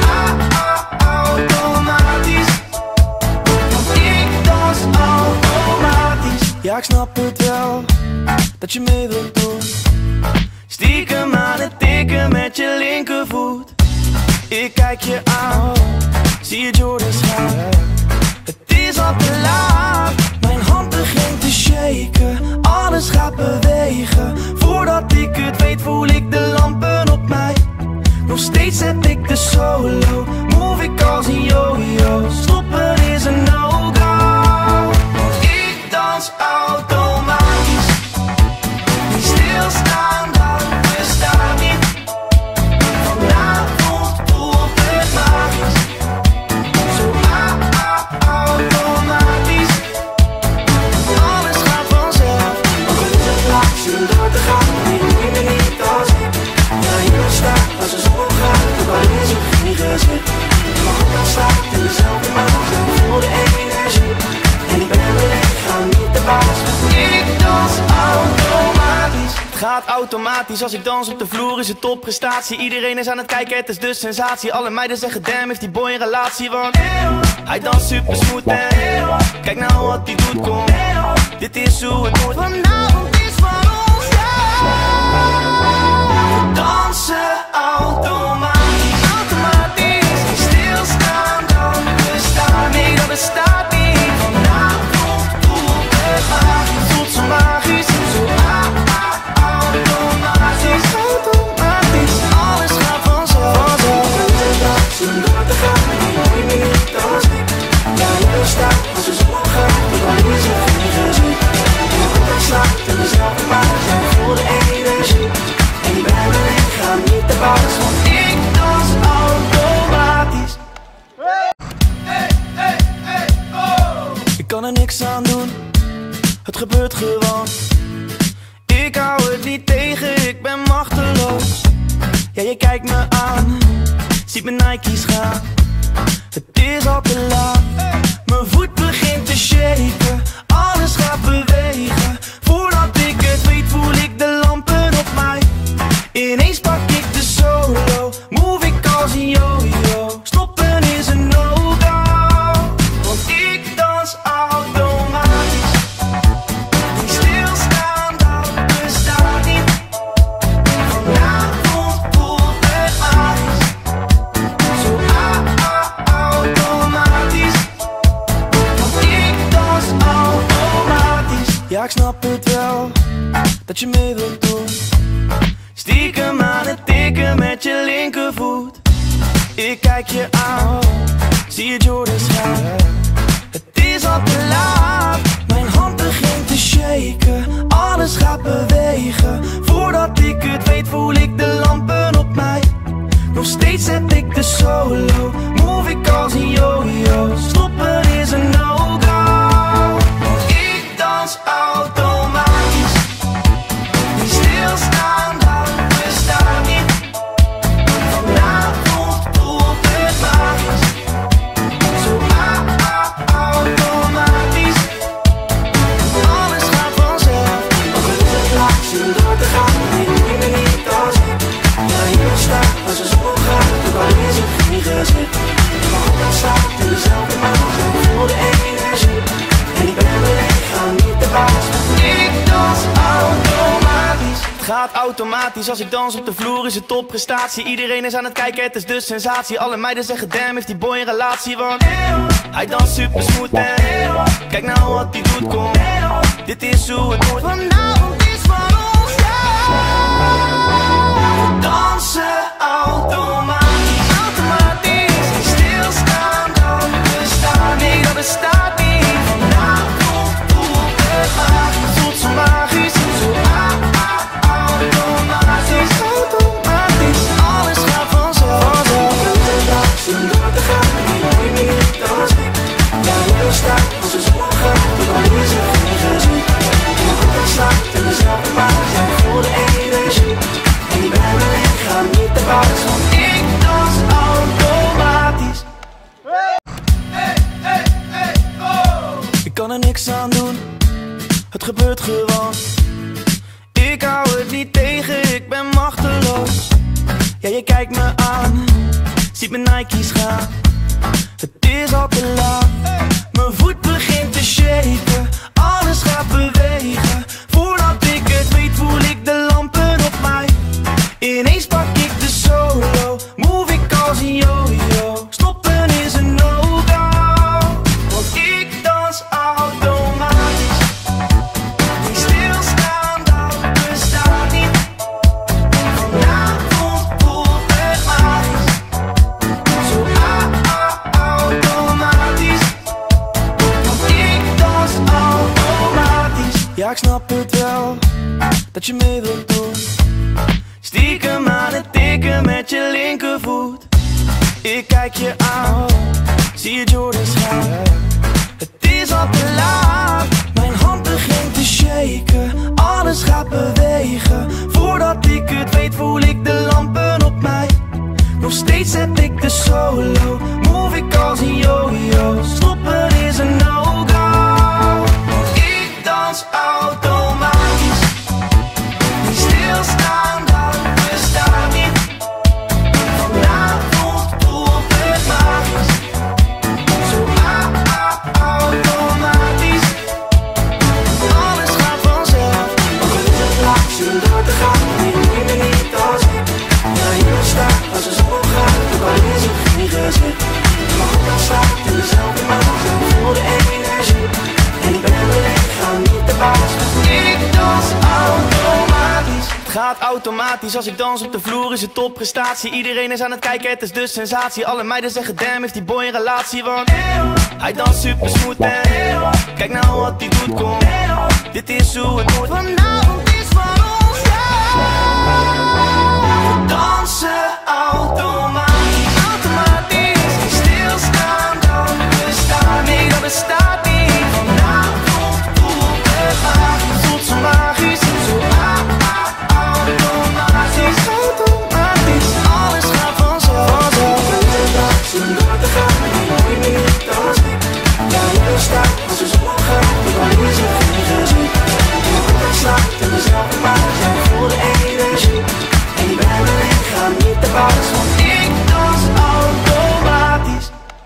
automatisch. Want ik dans automatisch. Ja, ik snap het wel, dat je mee wilt doen. Stiekem aan het tikken met je linkervoet. Ik kijk je aan, zie je Jordans gaan. Het is al te laat, mijn hand begint te shaken. Alles gaat bewegen, voordat ik het weet voel ik de lampen op mij. Nog steeds heb ik de solo, move ik als een yo-yo. Stoppen is een no-go, want ik dans automatisch. Niet stilstaan, dat bestaat niet. Vanavond voelt het magisch, zo automatisch. Alles gaat vanzelf, ook al is het laat, zonder te gaan. Nee, neem me niet als ik. Ja, hier staat als de zon gaat, ook al is er geen gezicht. Maar goed, dan staat in dezelfde maat, ik voel de energie. En ik ben weer, ik ga niet te baas. Ik dans automatisch. Het gaat automatisch als ik dans op de vloer, is het topprestatie. Iedereen is aan het kijken, het is de sensatie. Alle meiden zeggen damn, heeft die boy een relatie. Want hij danst super smooth en kijk nou wat hij doet, kom. Dit is hoe het moet. Vanavond is van ons, we dansen automatisch, automatisch. Niet stilstaan, dat bestaat niet, dat bestaat niet. Vanavond voelt het magisch, voelt zo magisch, zo automatisch, automatisch. Alles gaat vanzelf, zonder te gaan. Nee, neem me niet als ik. Ja, je staat als de zon gaat, dan is er geen gezien. Je goed slaat in dezelfde maat, jij voelt de energie. En die bij me, ik ga niet te baas, want ik dans automatisch. Ik kan er niks aan doen, het gebeurt gewoon. Ik hou het niet tegen, ik ben machteloos. Ja, je kijkt me aan, ziet mijn Nike's gaan. Het is al te laat, mijn voet begint te shaken. Alles gaat bewegen, voordat ik het weet voel ik de lampen op mij. Ineens pak ik de solo, move ik als een yo-yo. Stoppen is een no-go, want ik dans automatisch. Niet stilstaan, dat bestaat niet. Vanavond voelt het magisch, zo automatisch. Want ik dans automatisch. Ja, ik snap het wel, dat je mee wilt doen. Stiekem aan het tikken met je linkervoet. Ik kijk je aan, zie je Jordans gaan. Het is al te laat, mijn hand begint te shaken. Alles gaat bewegen, voordat ik het weet voel ik de lampen op mij. Nog steeds heb ik de solo, move ik als een yo-yo. Stoppen is een no-go, want ik dans automatisch. Niet stil gaat automatisch. Als ik dans op de vloer is het topprestatie. Iedereen is aan het kijken, het is de sensatie. Alle meiden zeggen damn, heeft die boy een relatie. Want hij danst super smooth en kijk nou wat hij doet, kom. Dit is hoe het moet. Vanavond is van ons, we dansen automatisch. Automatisch, niet stilstaan, dat bestaat niet. Dat bestaat niet. Vanavond voelt het magisch. Voelt zo magisch, zo automatisch. Automatisch, alles gaat vanzelf. Zonder te gaan, die mooie niet als ik. Ja, hier staat, als de zon opgaat, dan is er geen gezicht. Je hart slaat in dezelfde maat, jij voelt de energie. En ik ben mijn lichaam niet te baas, want ik dans automatisch. Ik kan er niks aan doen, het gebeurt gewoon. Ik hou het niet tegen, ik ben machteloos. Ja, je kijkt me aan, ziet mijn Nike's gaan. Het is al te laat, mijn voet begint te shaken. Alles gaat bewegen, voordat ik het weet voel ik de lampen op mij. Ineens pak ik de solo, move ik als een yo-yo. Stoppen is een no-go, want ik dans automatisch. Niet stilstaan, dat bestaat niet. Vanavond voelt het magisch. Zo automatisch. Want ik dans automatisch. Ja, ik snap het wel, dat je mee wilt doen. Stiekem aan het tikken met je linkervoet. Ik kijk je aan, zie je Jordans gaan. Het is al te laat, mijn hand begint te shaken. Alles gaat bewegen, voordat ik het weet voel ik de lampen op mij. Nog steeds heb ik de solo, move ik als een yo-yo. Stoppen is een no-go, want ik dans automatisch. Niet stilstaan, dat bestaat niet. Vanavond voelt het magisch. Zo automatisch. Alles gaat vanzelf. Ook al is het laat, zonder te gaan. Nee, doe je me niet als ik. Ja, hier sta, als de zon opgaat. Ook al is het geen gezicht. Mijn hart slaat in dezelfde maat. Ik voel de energie. En ik ben mijn lichaam niet te baas. Ik dans automatisch. Het gaat automatisch, als ik dans op de vloer is het topprestatie. Iedereen is aan het kijken, het is de sensatie. Alle meiden zeggen damn, heeft die boy een relatie. Want hij danst super smooth en kijk nou wat hij doet, kom. Dit is hoe het moet. Vanavond is van ons, we dansen automatisch. Automatisch, niet stilstaan, dat bestaat niet. Dat bestaat niet. Vanavond voelt het magisch. Voelt zo magisch, zo automatisch. Automatisch, alles gaat vanzelf. Zonder te gaan, die mooie niet als ik. Ja, hier staat, als de zon opgaat, dan is er geen gezicht. Je hart slaat in dezelfde maat, jij voelt de energie. En ik ben mijn lichaam niet te baas, want ik dans automatisch.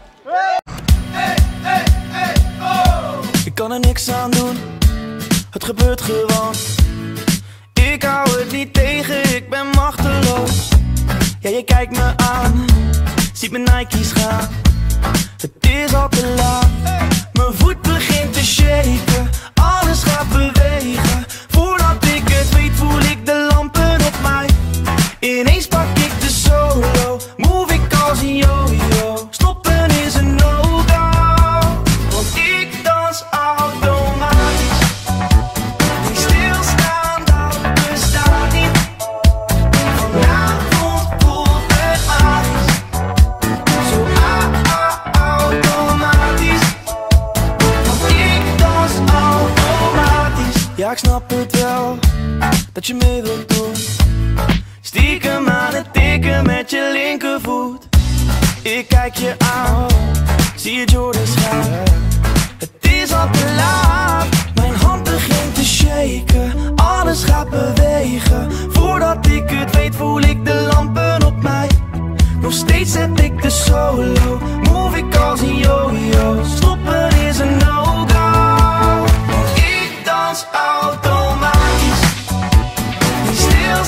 Ik kan er niks aan doen, het gebeurt gewoon. Ik hou het niet tegen, ik ben machteloos. Ja, je kijkt me aan, ziet mijn Nike's gaan. Het is al te laat, mijn voet begint te shaken. Alles gaat bewegen, voordat ik het weet voel ik de lampen op mij. Ineens pak ik de solo, move ik als een yo-yo. Stoppen is een no-go, want ik dans automatisch. Niet stilstaan, dat bestaat niet. Vanavond voelt het magisch. Zo automatisch. Want ik dans automatisch. Ja, ik snap het wel, dat je mee wilt doen. Stiekem aan het tikken met je linkervoet. Ik kijk je aan, zie je Jordans gaan. Het is al te laat, mijn hand begint te shaken. Alles gaat bewegen, voordat ik het weet voel ik de lampen op mij. Nog steeds heb ik de solo, move ik als een yo-yo. Stoppen is een no-go, want ik dans automatisch. Niet stil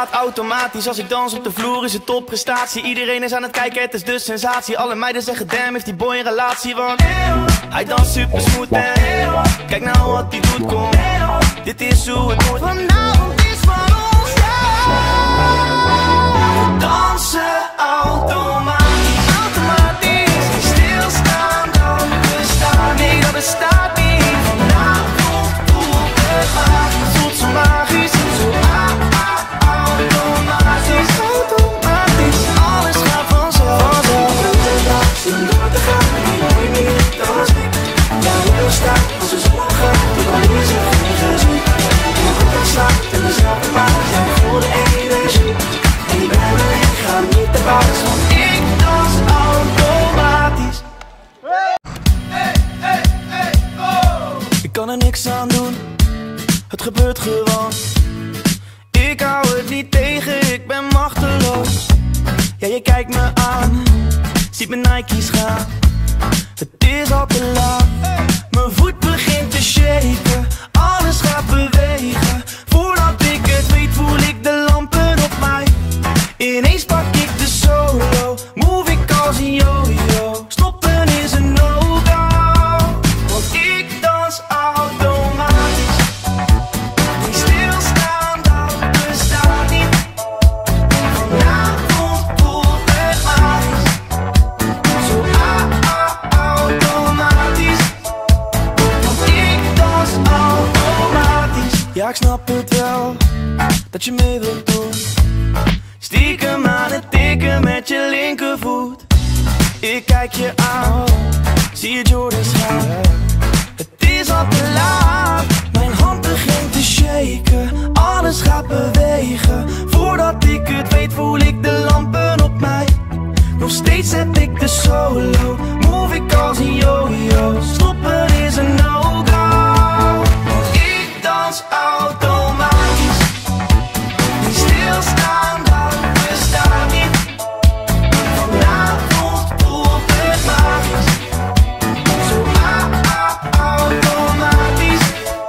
gaat automatisch, als ik dans op de vloer is het topprestatie. Iedereen is aan het kijken, het is de sensatie. Alle meiden zeggen damn, heeft die boy een relatie. Want hij danst super smooth en kijk nou wat hij doet, kom. Dit is hoe het moet. Vanavond is van ons, we dansen automatisch, automatisch. Niet stilstaan, dan bestaan. Nee, dat bestaat niet. Vanavond voelt het magisch, voelt zo magisch. Zo automatisch, automatisch. Alles gaat vanzelf. Zin door te gaan, mooi niet als ik. Ja, heel sterk als de zon gaat, dan is er geen gezicht. Je goed aan slaat en dezelfde maat, jij voelt de energie. En ik ben er, ik ga niet te baas, want ik dans automatisch. Ik kan er niks aan doen, het gebeurt gewoon. Ik hou het niet tegen, ik ben machteloos. Ja, je kijkt me aan, ziet mijn Nike's gaan. Het is al te laat, mijn voet begint te shaken. Alles gaat bewegen, voordat ik het weet voel ik de lampen op mij. Ineens pak ik de solo, move ik als een yo-yo. Stoppen is een no-go, want ik dans automatisch. Niet stilstaan, dat bestaat niet. Vanavond voelt het magisch. Zo automatisch. Want ik dans automatisch. Ja, ik snap het wel, dat je mee wilt doen. Stiekem aan het tikken met je linkervoet. Ik kijk je aan, zie je Jordans gaan. Het is al te laat, mijn hand begint te shaken. Alles gaat bewegen, voordat ik het weet voel ik de lampen op mij. Nog steeds heb ik de solo, move ik als een yo-yo. Stoppen is een no-go, want ik dans automatisch. Niet stilstaan, dat bestaat niet. Vanavond voelt het magisch. Zo automatisch.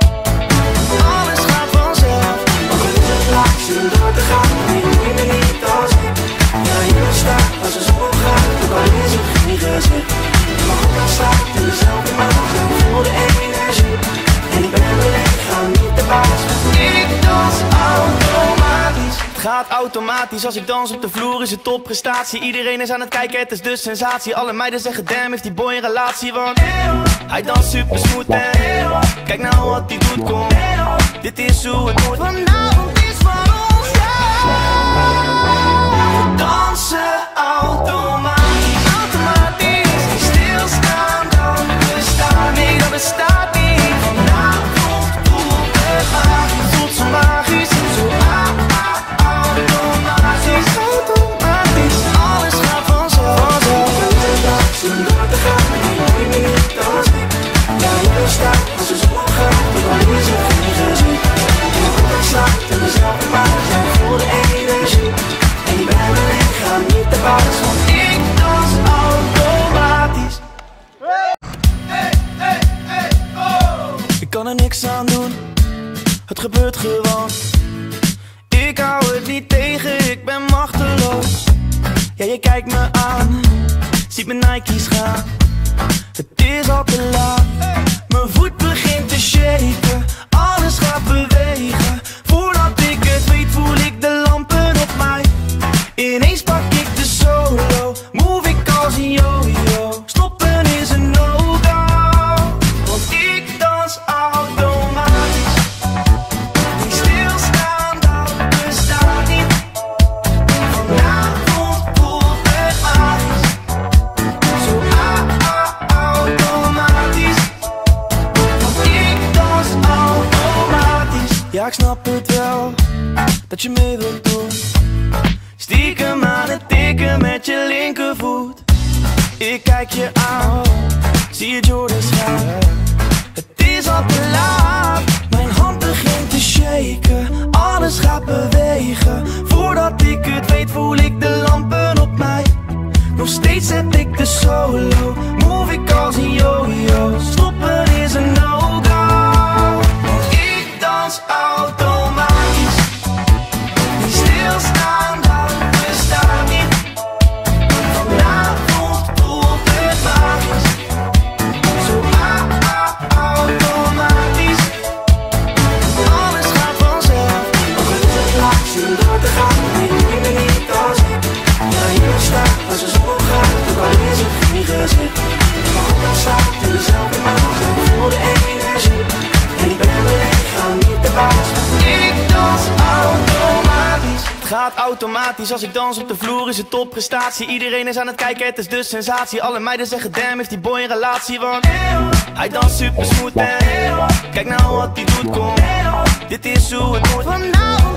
Alles gaat vanzelf. Als er is het laat, zin door te gaan. Nee, doe je me niet als ik. Ja, hier staat als de zon gaat. Ook al is het geen gezicht. Je mag ook aan slaap in dezelfde maat. Ik voel de energie. En ik ben er, ik ga niet te baas. Ik dans automatisch. Het gaat automatisch, als ik dans op de vloer is het topprestatie. Iedereen is aan het kijken, het is de sensatie. Alle meiden zeggen damn, heeft die boy een relatie. Want hij danst super smooth en kijk nou wat hij doet, kom. Dit is hoe het moet. Vanavond is van ons, we dansen automatisch, automatisch. Niet stilstaan, dan bestaan. Nee, dat bestaat niet. Vanavond voelt het magisch, voelt zo magisch. Zo automatisch, automatisch. Alles gaat vanzelf. Zin door te gaan, nee, doe je me niet als ik. Ja, hier staat als de zon gaat, ook al is er geen gezicht. Je goed aan slaat en dezelfde maat, jij voelt de energie. En ik ben er, ik ga niet te baas, want ik dans automatisch. Ik kan er niks aan doen, het gebeurt gewoon. Ik hou het niet tegen, ik ben machteloos. Ja, je kijkt me aan, ziet mijn Nike's gaan. Het is al te laat, mijn voet begint te shaken. Alles gaat bewegen, voordat ik het weet voel ik de lampen op mij. Ineens pak ik de solo, move ik als een yo-yo. Stoppen is een no-go, want ik dans automatisch. Niet stilstaan, dat bestaat niet. Vanavond voelt het magisch. Zo automatisch. Want ik dans automatisch. Ja, ik snap het wel, dat je mee wilt doen. Stiekem aan het tikken met je linkervoet. Ik kijk je aan, zie je Jordans gaan. Het is al te laat, mijn hand begint te shaken. Alles gaat bewegen, voordat ik het weet voel ik de lampen op mij. Nog steeds heb ik de solo, move ik als een yo-yo. Stoppen is een no-go, want ik dans automatisch. Niet stil gaat automatisch. Als ik dans op de vloer is het topprestatie. Iedereen is aan het kijken, het is de sensatie. Alle meiden zeggen damn, heeft die boy een relatie. Want hij danst super smooth en kijk nou wat hij doet, kom. Dit is hoe het moet.